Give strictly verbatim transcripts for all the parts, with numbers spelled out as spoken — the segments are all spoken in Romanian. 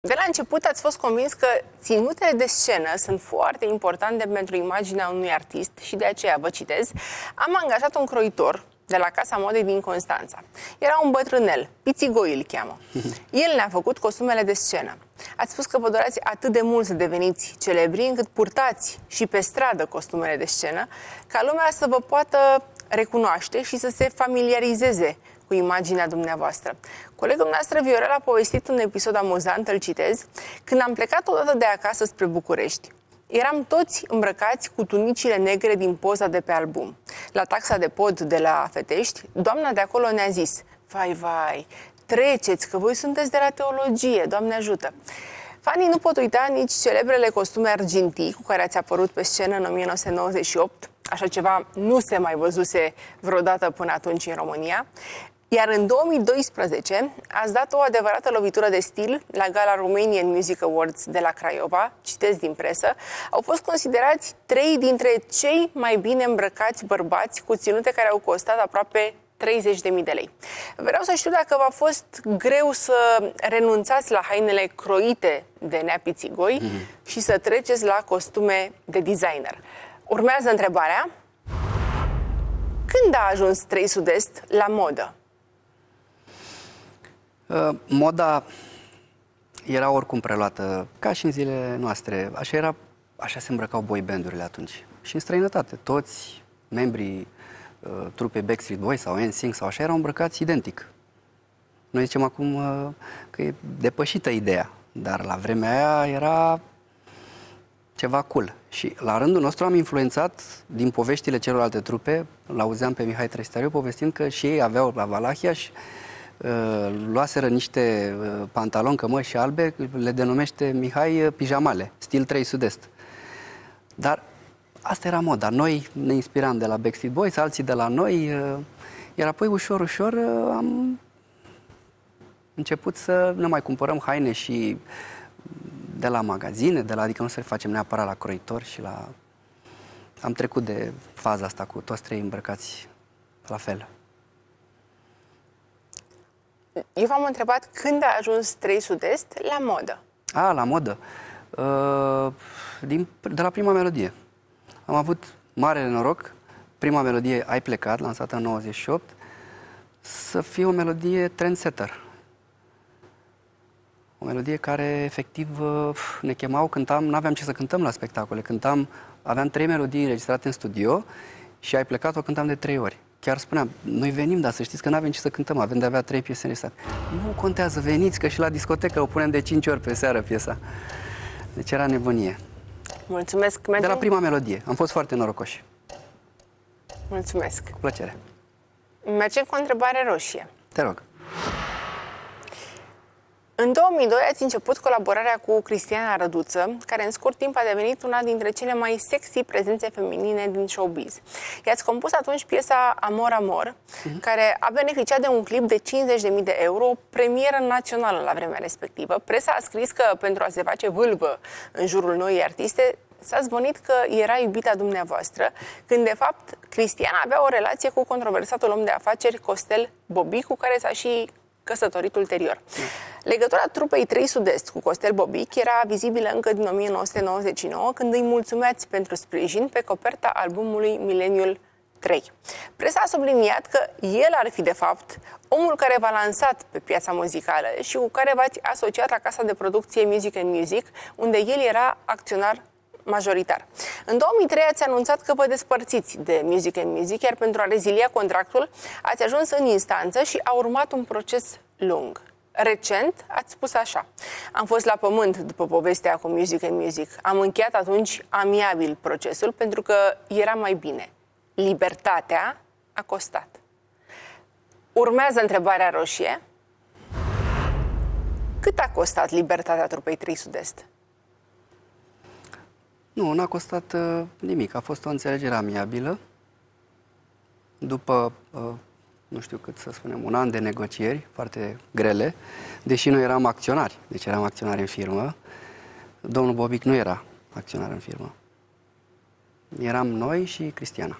De la început ați fost convins că ținutele de scenă sunt foarte importante pentru imaginea unui artist și de aceea, vă citez, am angajat un croitor de la Casa Modei din Constanța. Era un bătrânel, Pițigoi îl cheamă. El ne-a făcut costumele de scenă. Ați spus că vă doreați atât de mult să deveniți celebri încât purtați și pe stradă costumele de scenă, ca lumea să vă poată recunoaște și să se familiarizeze cu imaginea dumneavoastră. Colegul noastră, Viorel, a povestit un episod amuzant, îl citez. Când am plecat odată de acasă spre București, eram toți îmbrăcați cu tunicile negre din poza de pe album. La taxa de pod de la Fetești, doamna de acolo ne-a zis: vai, vai, treceți, că voi sunteți de la teologie, Doamne ajută! Fanii nu pot uita nici celebrele costume argintii cu care ați apărut pe scenă în o mie nouă sute nouăzeci și opt. Așa ceva nu se mai văzuse vreodată până atunci în România. Iar în două mii doisprezece ați dat o adevărată lovitură de stil la gala Romanian Music Awards de la Craiova, citez din presă. Au fost considerați trei dintre cei mai bine îmbrăcați bărbați cu ținute care au costat aproape treizeci de mii de lei. Vreau să știu dacă v-a fost greu să renunțați la hainele croite de Nea Pițigoi mm-hmm. și să treceți la costume de designer. Urmează întrebarea: când a ajuns trei Sud-Est la modă? Uh, moda era oricum preluată, ca și în zilele noastre. Așa era, așa se îmbrăcau boy band-urile atunci. Și în străinătate, toți membrii uh, trupei Backstreet Boys sau N Sync sau așa erau îmbrăcați identic. Noi zicem acum uh, că e depășită ideea, dar la vremea aia era ceva cool. Și la rândul nostru am influențat din poveștile celorlalte trupe. L-auzeam pe Mihai Trăistariu povestind că și ei aveau la Valahia și uh, luaseră niște uh, pantaloni cămăși albe, le denumește Mihai uh, pijamale, stil trei Sud-Est. Dar asta era moda. Noi ne inspiram de la Backstreet Boys, alții de la noi, uh, iar apoi ușor, ușor uh, am început să ne mai cumpărăm haine și de la magazine, de la, adică nu să le facem neapărat la croitori și la... Am trecut de faza asta cu toți trei îmbrăcați la fel. Eu v-am întrebat când a ajuns trei Sud-Est la modă. A, la modă. Uh, din, de la prima melodie. Am avut marele noroc, prima melodie Ai plecat, lansată în nouăzeci și opt, să fie o melodie trendsetter. O melodie care, efectiv, ne chemau, cântam, n-aveam ce să cântăm la spectacole. Cântam, aveam trei melodii înregistrate în studio și Ai plecat, o cântam de trei ori. Chiar spuneam, noi venim, dar să știți că n-avem ce să cântăm, avem de-abia trei piese înregistrate. Nu contează, veniți, că și la discotecă o punem de cinci ori pe seară piesa. Deci era nebunie. Mulțumesc. De la prima melodie. Am fost foarte norocoși. Mulțumesc. Cu plăcere. Mergem cu o întrebare roșie. Te rog. În două mii doi ați început colaborarea cu Cristiana Răduță, care în scurt timp a devenit una dintre cele mai sexy prezențe feminine din showbiz. I-ați compus atunci piesa Amor, Amor, uh-huh. care a beneficiat de un clip de cincizeci de mii de euro, premieră națională la vremea respectivă. Presa a scris că pentru a se face vâlvă în jurul noii artiste, s-a zvonit că era iubita dumneavoastră, când de fapt Cristiana avea o relație cu controversatul om de afaceri Costel Bobic, cu care s-a și căsătorit ulterior. Legătura trupei trei Sud-Est cu Costel Bobic era vizibilă încă din o mie nouă sute nouăzeci și nouă, când îi mulțumeați pentru sprijin pe coperta albumului Mileniul trei. Presa a subliniat că el ar fi, de fapt, omul care v-a lansat pe piața muzicală și cu care v-ați asociat la casa de producție Music and Music, unde el era acționar majoritar. În două mii trei ați anunțat că vă despărțiți de Music and Music, iar pentru a rezilia contractul ați ajuns în instanță și a urmat un proces lung. Recent ați spus așa: am fost la pământ după povestea cu Music and Music. Am încheiat atunci amiabil procesul pentru că era mai bine. Libertatea a costat. Urmează întrebarea roșie. Cât a costat libertatea trupei trei Sud-Est? Nu, n-a costat uh, nimic. A fost o înțelegere amiabilă. După, uh, nu știu cât să spunem, un an de negocieri foarte grele, deși noi eram acționari, deci eram acționari în firmă, domnul Bobic nu era acționar în firmă. Eram noi și Cristiana.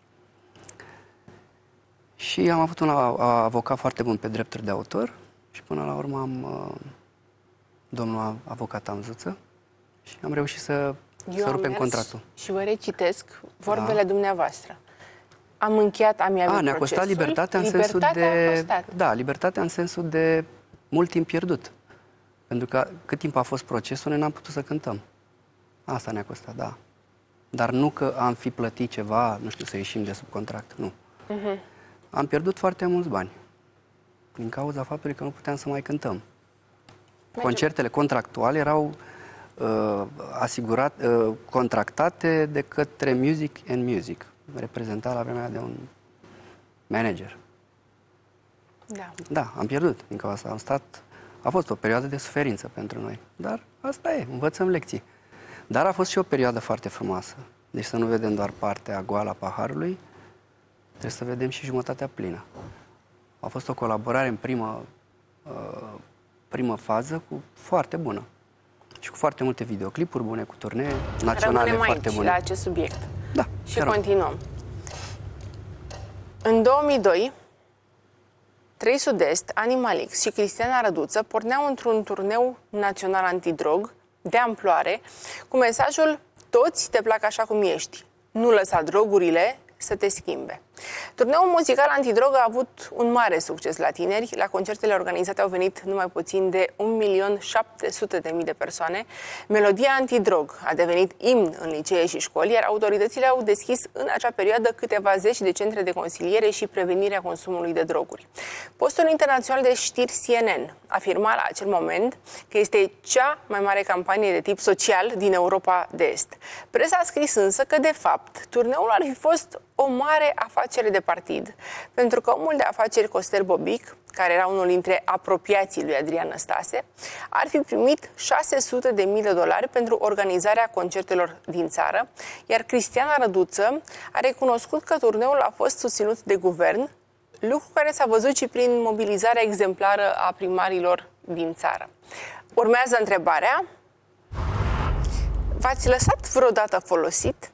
Și am avut un avocat foarte bun pe drepturi de autor și până la urmă am uh, domnul avocat Amzuță, și am reușit să, Eu să rupem mers contractul. Și vă recitesc vorbele da. dumneavoastră. Am încheiat amiabil A, ne-a costat libertatea în sensul de... Da, libertatea în sensul de mult timp pierdut. Pentru că cât timp a fost procesul, noi n-am putut să cântăm. Asta ne-a costat, da. Dar nu că am fi plătit ceva, nu știu, să ieșim de sub contract, nu. Uh-huh. Am pierdut foarte mulți bani. Din cauza faptului că nu puteam să mai cântăm. Concertele contractuale erau uh, asigurat, uh, contractate de către Music and Music, reprezentat la vremea de un manager. Da. Da, am pierdut din cauza asta. Am stat, a fost o perioadă de suferință pentru noi, dar asta e, învățăm lecții. Dar a fost și o perioadă foarte frumoasă. Deci să nu vedem doar partea goală a paharului, trebuie să vedem și jumătatea plină. A fost o colaborare în prima, uh, primă fază cu foarte bună. Și cu foarte multe videoclipuri bune, cu turnee naționale Rămânem foarte aici, bune. la acest subiect. Da, și continuăm. În două mii doi, Trei Sud-Est, Animalix și Cristiana Răduță porneau într-un turneu național antidrog de amploare, cu mesajul "Toți te plac așa cum ești, nu lăsa drogurile să te schimbe". Turneul muzical antidrog a avut un mare succes la tineri. La concertele organizate au venit numai puțin de un milion șapte sute de mii de persoane. Melodia antidrog a devenit imn în licee și școli, iar autoritățile au deschis în acea perioadă câteva zeci de centre de consiliere și prevenire a consumului de droguri. Postul internațional de știri C N N afirma la acel moment că este cea mai mare campanie de tip social din Europa de Est. Presa a scris însă că, de fapt, turneul ar fi fost o mare afacere de partid, pentru că omul de afaceri Costel Bobic, care era unul dintre apropiații lui Adrian Năstase, ar fi primit șase sute de mii de dolari pentru organizarea concertelor din țară, iar Cristiana Răduță a recunoscut că turneul a fost susținut de guvern, lucru care s-a văzut și prin mobilizarea exemplară a primarilor din țară. Urmează întrebarea: v-ați lăsat vreodată folosit?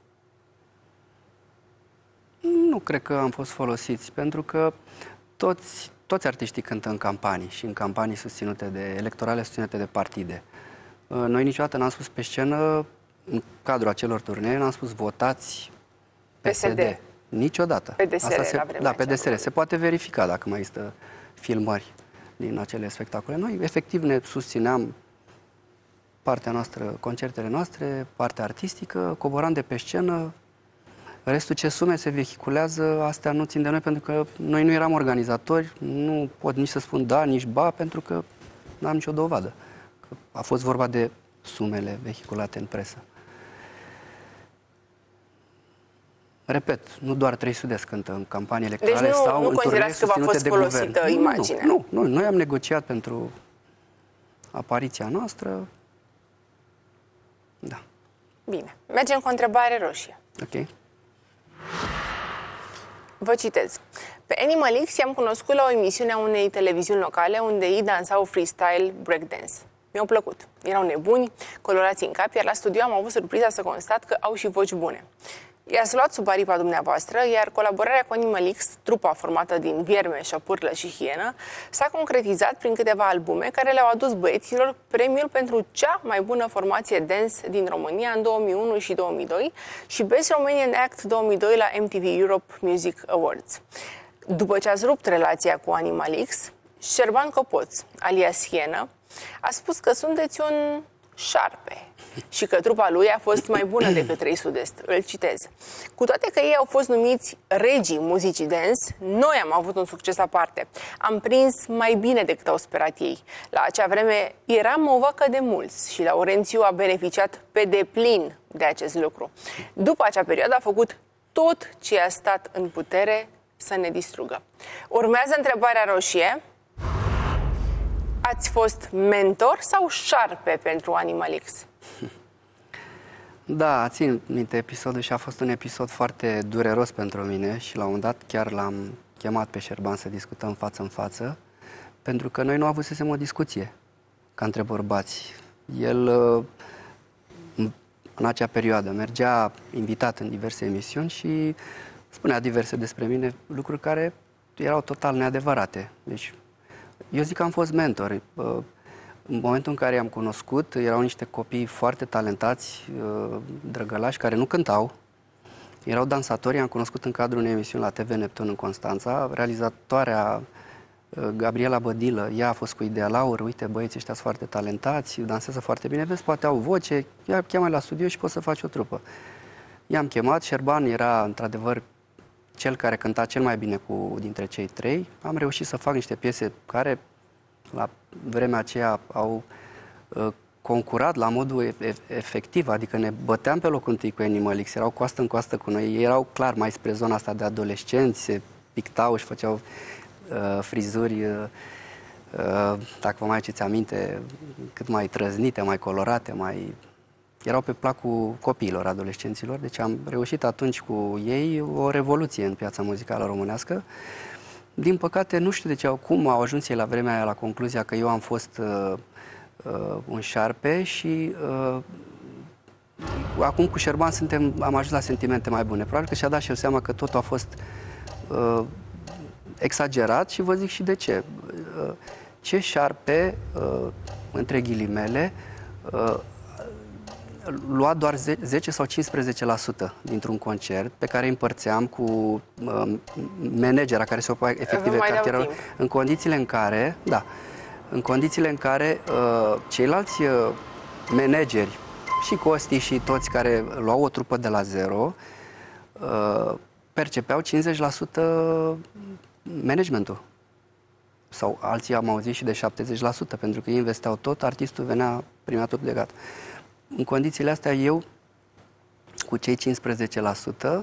Nu cred că am fost folosiți, pentru că toți, toți artiștii cântă în campanii și în campanii susținute de, electorale susținute de partide. Noi niciodată n-am spus pe scenă, în cadrul acelor turnee, n-am spus votați P S D. Niciodată. P D S R, Asta se, la vremea da, P D S R. Se poate verifica dacă mai există filmări din acele spectacole. Noi, efectiv, ne susțineam partea noastră, concertele noastre, partea artistică, coboram de pe scenă. Restul ce sume se vehiculează, astea nu țin de noi, pentru că noi nu eram organizatori, nu pot nici să spun da, nici ba, pentru că n-am nicio dovadă. Că a fost vorba de sumele vehiculate în presă. Repet, nu doar Trei Sud-Est cântă în campanii electorale deci nu, sau nu în turnee susținute de guvern. Deci nu considerați că v-a fost folosită imaginea? Nu, nu, nu, noi am negociat pentru apariția noastră. Da. Bine. Mergem cu o întrebare roșie. Ok. Vă citez. Pe Animalix i-am cunoscut la o emisiune a unei televiziuni locale unde ei dansau freestyle breakdance. Mi-au plăcut. Erau nebuni, colorați în cap, iar la studio am avut surpriza să constat că au și voci bune. I-ați luat sub aripa dumneavoastră, iar colaborarea cu Animalix, trupa formată din vierme, șapârlă și hienă, s-a concretizat prin câteva albume care le-au adus băieților premiul pentru cea mai bună formație dance din România în două mii unu și două mii doi și Best Romanian Act două mii doi la M T V Europe Music Awards. După ce ați rupt relația cu Animalix, Șerban Copoț, alias Hienă, a spus că sunteți un șarpe și că trupa lui a fost mai bună decât Trei Sud-Est. Îl citez. Cu toate că ei au fost numiți regii muzicii dance, noi am avut un succes aparte. Am prins mai bine decât au sperat ei. La acea vreme eram o vacă de mulți și Laurențiu a beneficiat pe deplin de acest lucru. După acea perioadă a făcut tot ce a stat în putere să ne distrugă. Urmează întrebarea roșie. Ați fost mentor sau șarpe pentru Animalix? Da, țin minte episodul și a fost un episod foarte dureros pentru mine și la un moment dat chiar l-am chemat pe Șerban să discutăm față în față, pentru că noi nu avusesem o discuție ca între bărbați. El, în acea perioadă, mergea invitat în diverse emisiuni și spunea diverse despre mine, lucruri care erau total neadevărate. Deci, eu zic că am fost mentor. în momentul în care i-am cunoscut, erau niște copii foarte talentați, drăgălași, care nu cântau. Erau dansatori, i-am cunoscut în cadrul unei emisiuni la T V Neptun în Constanța. Realizatoarea Gabriela Bădilă, ea a fost cu ideea: Laur, uite, băieții ăștia sunt foarte talentați, dansează foarte bine, vezi, poate au voce, ia cheamă la studio și poți să faci o trupă. I-am chemat, Șerban era într-adevăr cel care cânta cel mai bine cu, dintre cei trei. Am reușit să fac niște piese care la vremea aceea au uh, concurat la modul efectiv, adică ne băteam pe locul întâi cu Animal X, erau coastă în coastă cu noi, ei erau clar mai spre zona asta de adolescenți, se pictau și făceau uh, frizuri, uh, uh, dacă vă mai aduceți aminte, cât mai trăznite, mai colorate, mai... erau pe placul copiilor, adolescenților, deci am reușit atunci cu ei o revoluție în piața muzicală românească. Din păcate, nu știu de ce, cum au ajuns ei la vremea aia la concluzia că eu am fost uh, uh, un șarpe și uh, acum cu Șerban suntem, am ajuns la sentimente mai bune. Probabil că și-a dat și el seama că totul a fost uh, exagerat și vă zic și de ce. Uh, ce șarpe, uh, între ghilimele, uh, lua doar zece sau cincisprezece la sută dintr-un concert pe care îi împărțeam cu uh, managera care se ocupa efectiv de cartieră, în condițiile în care, da, în condițiile în care uh, ceilalți uh, manageri și Costi și toți care luau o trupă de la zero uh, percepeau cincizeci la sută managementul. Sau alții am auzit și de șaptezeci la sută, pentru că ei investeau tot, artistul venea, primea tot de gata. În condițiile astea, eu, cu cei cincisprezece la sută,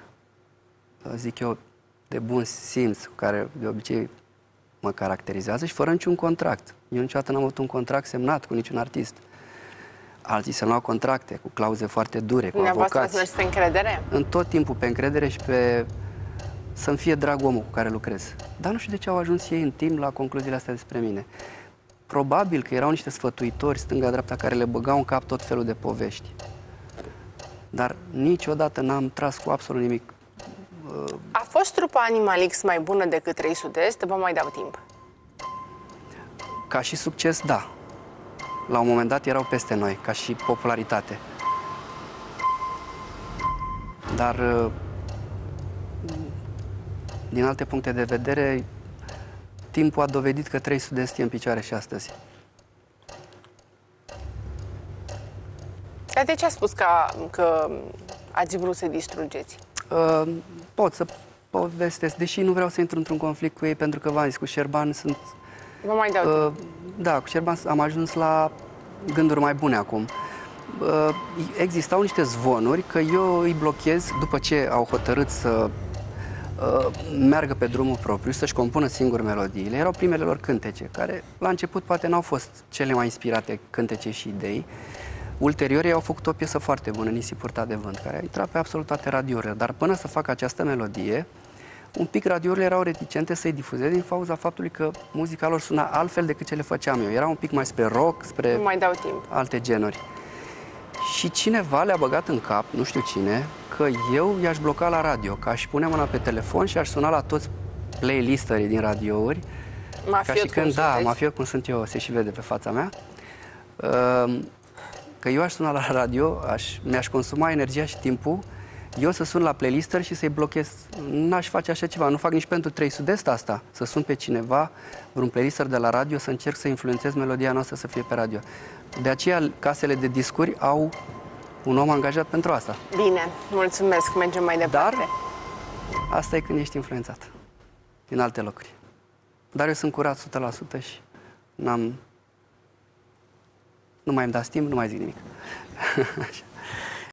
zic eu, de bun simț, cu care de obicei mă caracterizează, și fără niciun contract. Eu niciodată n-am avut un contract semnat cu niciun artist. Alții semnau contracte cu clauze foarte dure, cu avocați. Ați mers pe încredere? În tot timpul pe încredere și pe să-mi fie drag omul cu care lucrez. Dar nu știu de ce au ajuns ei în timp la concluziile astea despre mine. Probabil că erau niște sfătuitori stânga-dreapta care le băgau în cap tot felul de povești. Dar niciodată n-am tras cu absolut nimic. A fost trupa Animal X mai bună decât trei Sud-Est? Vă mai dau timp. Ca și succes, da. La un moment dat erau peste noi, ca și popularitate. Dar din alte puncte de vedere, timpul a dovedit că trei Sud-Est e în picioare și astăzi. Dar de ce a spus ca, că ați vrut să distrugeți? Uh, pot să povestesc, deși nu vreau să intru într-un conflict cu ei, pentru că, v-am zis, cu Șerban sunt... Vă mai dau uh, Da, cu Șerban am ajuns la gânduri mai bune acum. Uh, existau niște zvonuri că eu îi blochez după ce au hotărât să Uh, meargă pe drumul propriu, să-și compună singur melodiile. Erau primele lor cântece, care la început poate n-au fost cele mai inspirate cântece și idei. Ulterior ei au făcut o piesă foarte bună, Nisip purtat de vânt, care a intrat pe absolut toate radiourile. Dar până să facă această melodie, un pic radiourile erau reticente să-i difuzeze din cauza faptului că muzica lor suna altfel decât ce le făceam eu. Era un pic mai spre rock, spre mai dau timp. alte genuri. Și cineva le-a băgat în cap, nu știu cine, că eu i-aș bloca la radio, că aș pune mâna pe telefon și aș suna la toți playlisterii din radiouri. Mafiot, ca și când, da, sunteți? mafiot cum sunt eu, se și vede pe fața mea. Că eu aș suna la radio, aș, mi-aș consuma energia și timpul, eu să sun la playlisteri și să-i blochez. N-aș face așa ceva, nu fac nici pentru trei Sud-Est asta, să sun pe cineva, vreun playlister de la radio, să încerc să influențez melodia noastră să fie pe radio. De aceea, casele de discuri au un om angajat pentru asta. Bine, mulțumesc, mergem mai departe. Dar asta e când ești influențat din alte locuri. Dar eu sunt curat o sută la sută și n-am... Nu mai îmi dați timp, nu mai zic nimic.